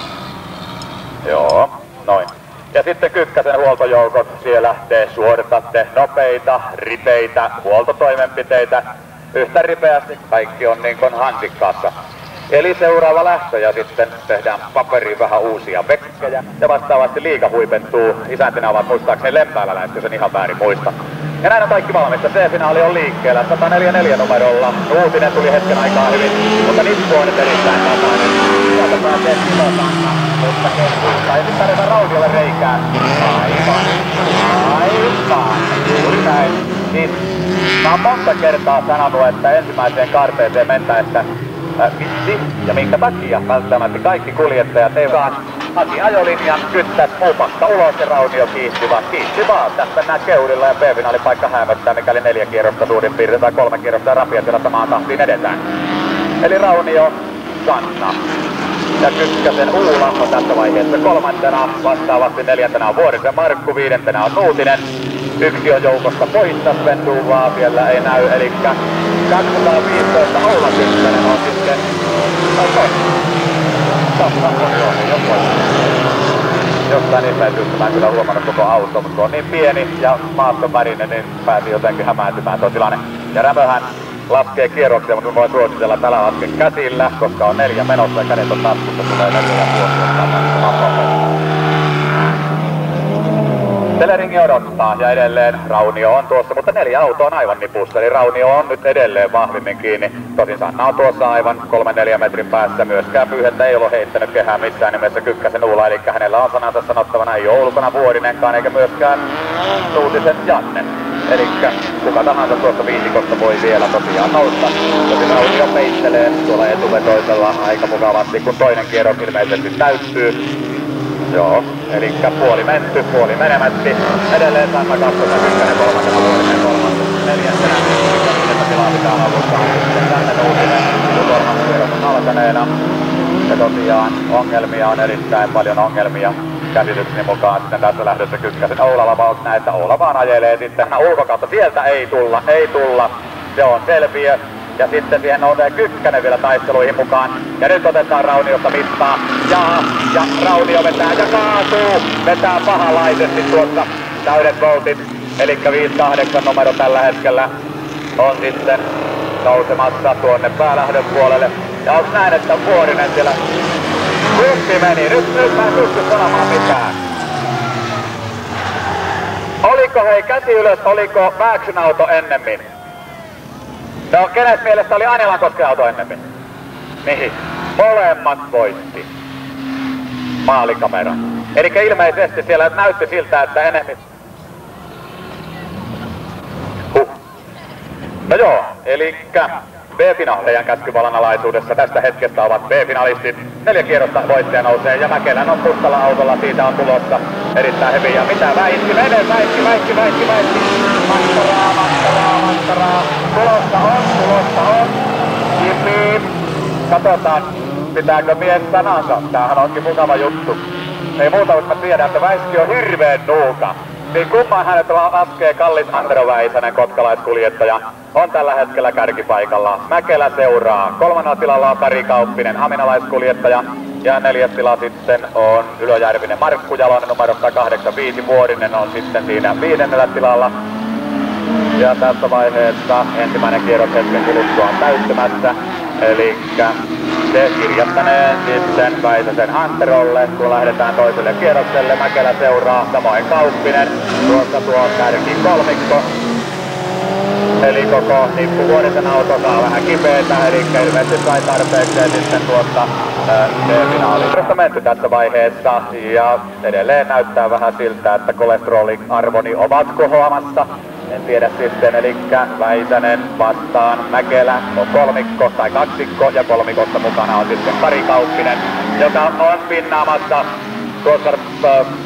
Joo, noin. Ja sitten Kykkäsen huoltojoukot, siellä te suoritatte nopeita, ripeitä huoltotoimenpiteitä. Yhtä ripeästi kaikki on niin kuin hansikkaassa. Eli seuraava lähtö ja sitten tehdään paperiin vähän uusia vekkejä. Ja vastaavasti liiga huipentuu. Isäntinä ovat muistaakseni Lempääläläiset, jos en ihan väärin muista. Ja näin on kaikki valmista. C-finaali on liikkeellä 144 numerolla. Uutinen tuli hetken aikaa hyvin, mutta nippu on nyt erittäin tasainen. Sieltä pääsee Tilotanna, mutta keskusta. Ja sitten tarvitaan Rauniolle reikää. Aivan. Juuri näin. Siis mä oon monta kertaa sanonut, että ensimmäiseen kaarteeseen mentäessä miksi ja minkä takia välttämättä kaikki kuljettajat eivät haki ajolinjan, kyttäs muupasta ulos ja Raunio kiitti vaan. Tästä mennään keulilla ja B-finaalipaikka hämöttää, mikäli 4 kierrosta suurin piirtein tai 3 kierrosta ja rapia siellä samaan tahtiin edetään. Eli Raunio, Sanna ja Kykkäsen Uulamma tässä vaiheessa 3. vastaavasti 4. on Vuorisen Markku, 5. on Nuutinen. Yksi on joukosta poissa, Sven Duvaa siellä ei näy, eli 215 Oula Kykkänen on sitten... Jostain ihmeen syystä mä en kyllä huomannut koko auto, mutta kun on niin pieni ja maaston värinen, niin pääsi jotenkin hämääntymään tuo tilanne. Ja Rämöhän laskee kierroksia, mutta voin suositella, että älä laske käsillä, koska on 4 menossa ja kädet on taskussa, tulee 4 vuosia. Teleringi odottaa ja edelleen Raunio on tuossa, mutta 4 autoa on aivan nipussa, eli Raunio on nyt edelleen vahvimmin kiinni. Tosin Sanna on tuossa aivan 3-4 metrin päässä, myöskään Pyyhettä ei ole heittänyt kehää missään nimessä Kykkäsen Uula, eli hänellä on sanansa sanottavana, ei ole ulkona Vuorinenkaan eikä myöskään Nuutisen Janne. Eli kuka tahansa tuossa viisikosta voi vielä tosiaan nousta. Tosin Raunio peittelee tuolla etuvetoisella aika mukavasti, kun toinen kierros ilmeisesti täyttyy. Joo, eli puoli menty, puoli menemätti. Edelleen Sanna kakkosen, Kykkänen 3. Vuorinen 3. 4. Että tilaa pitää alusta. Sitten tänne Nuutinen, kun 3. kierros on alkaneena. Ja tosiaan ongelmia on erittäin paljon ongelmia. Käsitykseni mukaan sitten tässä lähdössä Kykkäsen Oulava, onko näin, että Oula vaan ajelee sitten ulkokautta. Sieltä ei tulla. Se on selviö. Ja sitten siihen nousee Kykkänen vielä taisteluihin mukaan. Ja nyt otetaan Rauniosta mittaa. Ja Raunio vetää ja kaatuu. Vetää pahalaisesti tuossa täydet voltit. Eli 5-8 numero tällä hetkellä on sitten nousemassa tuonne päälähdön puolelle. Ja onks näin, että Vuorinen siellä kumpi meni? Nyt mä en pysty sanomaan mitään. Oliko hei käsi ylös, oliko Vääksyn auto ennemmin? No, kenes mielestä oli Anilankosken auto ennemmin? Mihin? Molemmat voitti. Maalikamera. Elikkä ilmeisesti siellä näytti siltä, että enemmän... No joo, elikkä B-finaalejan käskyvallan alaisuudessa tästä hetkestä ovat B-finalistit. 4 kierrosta voittaja nousee ja Mäkelän on mustalla autolla, siitä on tulossa erittäin hyvin. Ja mitä väitti? Menee, väitti. Mastaraa. Tulossa on. Kipi. Katsotaan, pitääkö mies sanansa. Tämähän onkin mukava juttu. Ei muuta, mutta mä tiedän, että Väiski on hirveen nuuka. Niin kumman hänet laskee kallis Antero Väisänen, kotkalaiskuljettaja, on tällä hetkellä kärkipaikalla. Mäkelä seuraa. 3. tilalla on Kari Kauppinen, haminalaiskuljettaja. Ja 4. tila sitten on Ylöjärvinen Markku Jalonen, numero 185. Vuorinen on sitten siinä 5. tilalla. Ja tässä vaiheessa ensimmäinen kierros hetken kuluttua on täyttymässä. Elikkä se kirjattaneen sitten Väisäsen Anterolle, kun lähdetään toiselle kierrokselle. Mäkelä seuraa, samoin Kauppinen. Tuossa tuo kärki kolmikko. Eli koko nippu Vuorisen auto saa vähän kipeätä, eli ilmeisesti sai tarpeekseen sitten tuosta B-finaaliin. Menty tässä vaiheessa ja edelleen näyttää vähän siltä, että kolesteroliarvoni ovat kohoamassa. En tiedä sitten, eli Väisänen vastaan Mäkelä on kolmikko tai kaksikko ja kolmikossa mukana on sitten Kari Kauppinen, joka on pinnaamassa tuossa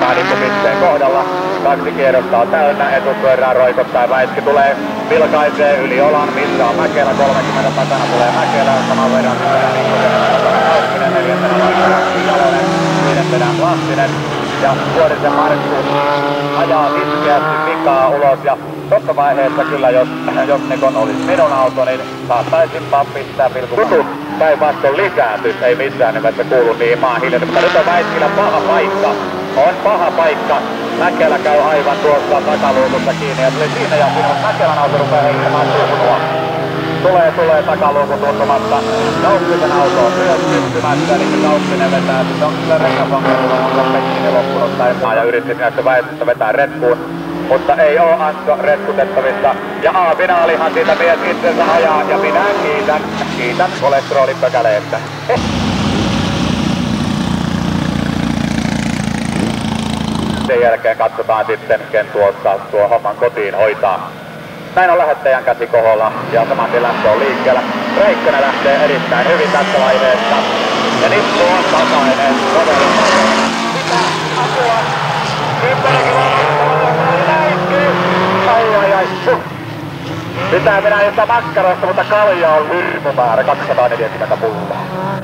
päädinkupisteen kohdalla. 2 kierrosta on täynnä, etupyörää roikottaa, Väiski tulee vilkaisee yli olan, missä on Mäkelä, 30 takana tulee Mäkelä, saman verran sisään Kauppinen, 4. Jalonen, 5. Lahtinen ja Vuorisen Markku ajaa iskeästi pikaa ulos ja tossa vaiheessa kyllä jos Nikon olisi minun auto, niin saattaisinpa pistää pilkku. Päinvastoin lisääntyy, ei missään nimessä kuulu niihin maan hiljaisesti, mutta nyt on Väiskillä paha paikka. On paha paikka. Mäkelä käy aivan tuossa takaluukussa kiinni ja tuli siinä ja siinä, mutta Mäkelän auto rupeaa heittämään tuukunua. Tulee takaluukun tuntumassa. Kauppisen auto on myös syttymässä, eli Kauppinen vetää. Sitten on kyllä rekkaponkelulla, mutta Pekkinen loppunut päivää ja yritti näistä Väiskystä vetää retkuun. Mutta ei oo Antto retkutettavissa. Ja A-finaalihan siitä mies itsensä ajaa ja minä kiitän kolesterolipökäleestä. Sen jälkeen katsotaan sitten, ken tuo homman kotiin hoitaa. Näin on lähettäjän käsi koholla ja saman tien lähtö on liikkeellä. Räikkönen lähtee erittäin hyvin tässä vaiheessa. Ja nippu on tasainen. Mitä apua? 10 kilometriä näinkin. Ai. Pitää mennä josta makkarasta, mutta kalja on hirmumäärä. 240 pulloa.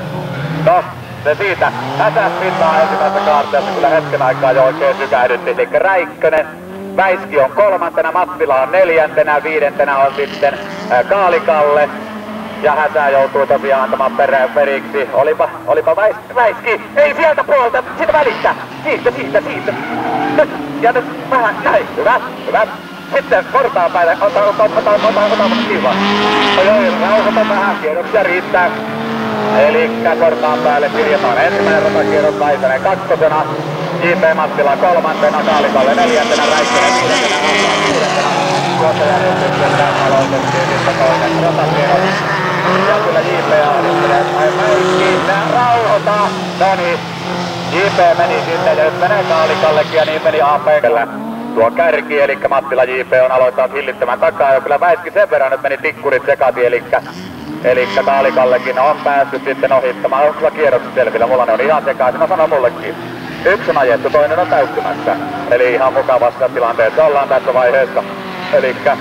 No, se siitä. Häsäs pintaa ensimmäisessä kaarteessa kyllä hetken aikaa jo oikein sykähdytti. Eli Räikkönen. Väiski on 3, Mattila on 4, 5 on sitten Kaalikalle. Ja Häsä joutuu tosiaan antamaan periksi. Olipa Väiski. Ei sieltä puolelta, siitä välistä. Siitä. Nyt, ja nyt vähän näin. Hyvä. Sitten portaan päälle. Ota kiva. Oi, rauhoita vähän. Kierroksia riittää. Elikkä portaan päälle kirjataan ensimmäinen ratakierros, Väisänen 2. J.P. Mattila 3, Kaalikalle 4, Räikkönen 5, Hassaan 6. Tuossa järjestyksessä aloitettiin sitten toinen ratakierros. Ja kyllä J.P. ajattelee, että Väiski, rauhoita. No niin, J.P. meni sinne ja nyt menee Kaalikallekin ja niin meni A.P.:llä. Tuo kärki, eli Mattila J.P. on aloittanut hillittämään takaa ja kyllä Väiski sen verran nyt meni tikkurit sekaisin, eli Kaalikallekin on päässyt sitten ohittamaan. On kyllä kierrokset selvillä, mulla ne on ihan sekaisin, sano mullekin. Yksi on ajettu, toinen on täyttymässä. Eli ihan mukavassa tilanteessa ollaan tässä vaiheessa. Elikkä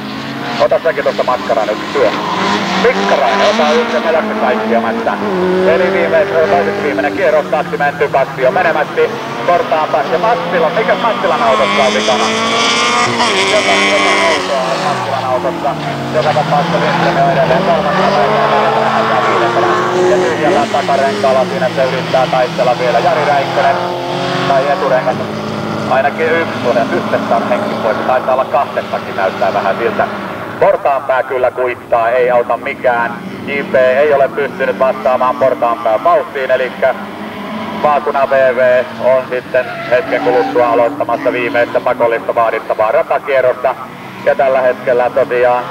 ota säkin tuosta makkaraa nyt työ. Pikkarainen, ota yksi ja me jaksa kaikkia mättä. Eli viimeinen kierros, 2 menty, 2 on menemätti. Portaan päässä Mattila, mikä Mattilan autossa on vikana? Joka autoa on Mattilan autossa. Joka tapauksessa Lindström on edelleen 3. päivänä 5. Ja tyhjällä takarenkaalla siinä se yrittää taistella vielä Jari Räikkönen. Tai eturengas. Ainakin yhdessä on henki pois. Taitaa olla 2 näyttää vähän siltä. Portaanpää kyllä kuittaa, ei auta mikään. JP ei ole pystynyt vastaamaan portaanpään vauhtiin, eli Paakuna VV on sitten hetken kuluttua aloittamassa viimeistä pakollista vaadittavaa ratakierrosta. Ja tällä hetkellä tosiaan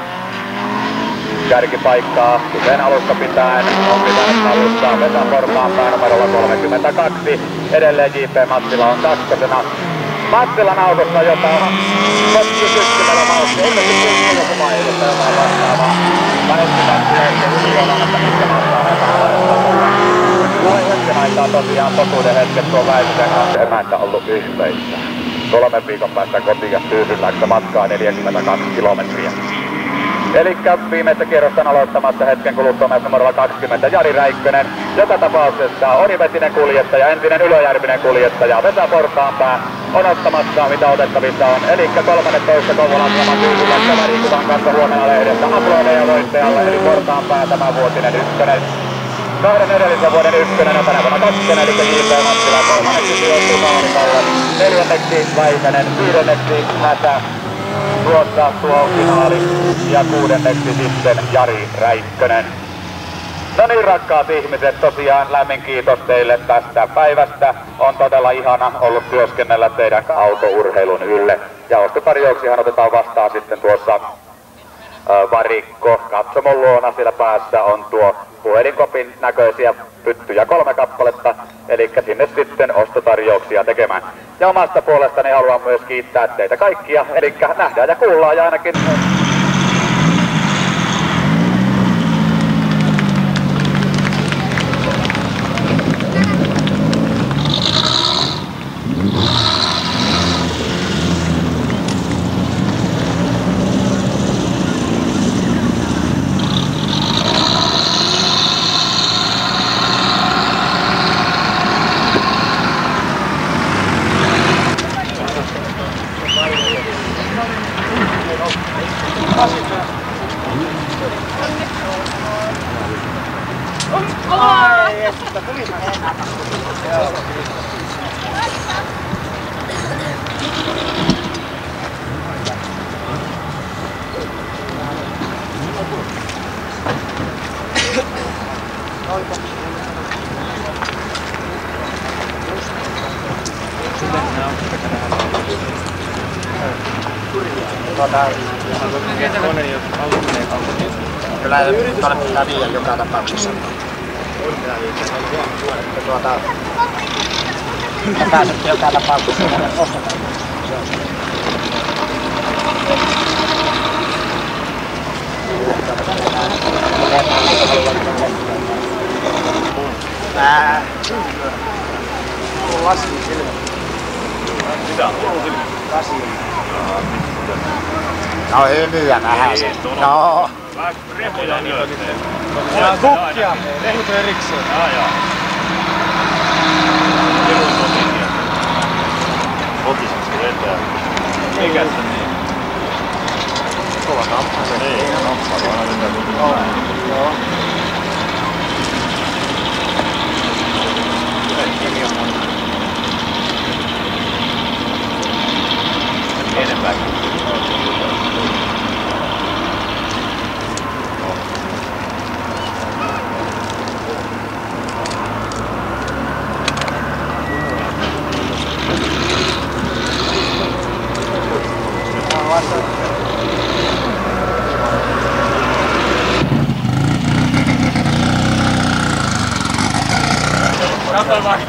kärkipaikkaa, kuten alusta pitäen, on pitänyt alustaa Vesa Portaanpää numerolla 32. Edelleen J.P. Mattila on 2. Mattilan autossa, jota on potki syksymällä vauhtia. Ilmeisesti on joku mainosta jotain vastaavaa. Väistyvät yleensä yliolalla, että mitkä mahtaa näitä harjoittaa. Tulee hetken aikaa tosiaan totuuden hetket tuo Väistyvän kanssa emäntä ollut yhteissä. 3 viikon päästä kotiin ja tyydyllääksä matkaa 42 kilometriä. Elikkä viimeistä kierrosta aloittamassa hetken kuluttua myös numerolla 20 Jari Räikkönen. Joka tapauksessa Orivetinen kuljettaja, entinen Ylöjärvinen kuljettaja Vesa Portaanpää on ottamassa mitä otettavissa on. Elikkä 13 Kouvolan saman tyypillästä värikuvan kanssa huomenna lehdessä aplodeja voittajalle eli Portaanpää tämän vuotinen ykkönen. 2 edellisen vuoden ykkönen on tänä vuonna 2, eli J.P. Mattila 3. sijoittuu Kaalikalle, 4. Väisänen, 5. Hätä. Tuossa tuo finaali ja 6. sitten Jari Räikkönen. No niin rakkaat ihmiset, tosiaan lämmin kiitos teille tästä päivästä. On todella ihana ollut työskennellä teidän autourheilun ylle. Ja ostotarjouksiahan otetaan vastaan sitten tuossa varikko katsomon luona, siellä päässä on tuo puhelinkopin näköisiä pyttyjä 3 kappaletta, eli sinne sitten ostotarjouksia tekemään. Ja omasta puolestani haluan myös kiittää teitä kaikkia, eli nähdään ja kuullaan ja ainakin Kyllä kannattaa viiä joka tapauksessa. Pääsette joka tapauksessa ostetaan. Lasin silmä. Mitä? Lasin. No hyviä vähäsen. No. Remuja nyötteen. Kukkia. Rehut erikseen. Jaa. Pirun kotikia. Kotisiksi vetää. Mikä se niin? Kova kamppa. Ei, kamppa. Vaan vetää kotiin. Joo. Enempääkin. Katso vaan.